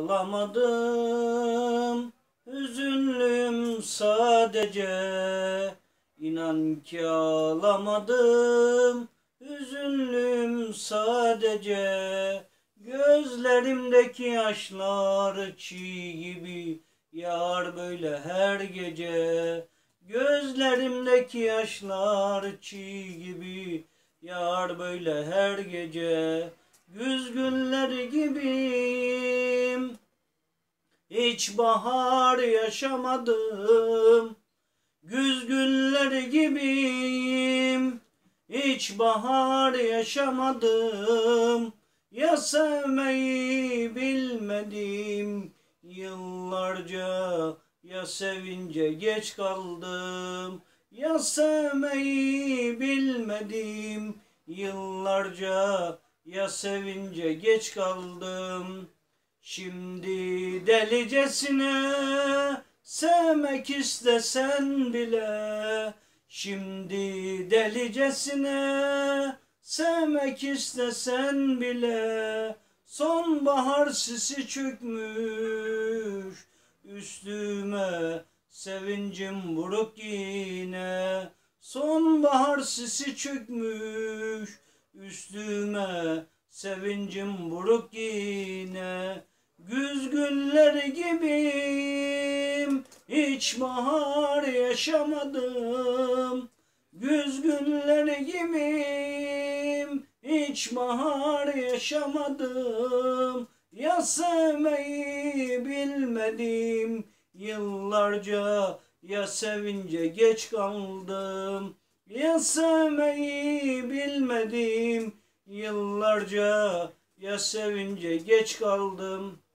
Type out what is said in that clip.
ağlamadım, hüzünlüyüm sadece. İnan ki ağlamadım, hüzünlüyüm sadece. Gözlerimdeki yaşlar çiğ gibi yağar böyle her gece. Gözlerimdeki yaşlar çiğ gibi yağar böyle her gece. Güz günleri gibiyim, hiç bahar yaşamadım. Güz günleri gibiyim, hiç bahar yaşamadım. Ya sevmeyi bilmedim yıllarca, ya sevince geç kaldım. Ya sevmeyi bilmedim yıllarca, ya sevince geç kaldım. Şimdi delicesine sevmek istesen bile, şimdi delicesine sevmek istesen bile, sonbahar sisi çökmüş üstüme, sevincim buruk yine. Sonbahar sisi çökmüş üstüme, sevincim buruk yine. Güz günleri gibiyim, hiç bahar yaşamadım. Güz günleri gibiyim, hiç bahar yaşamadım. Ya sevmeyi bilmedim yıllarca, ya sevince geç kaldım. Ya sevmeyi bilmedim yıllarca, ya sevince geç kaldım.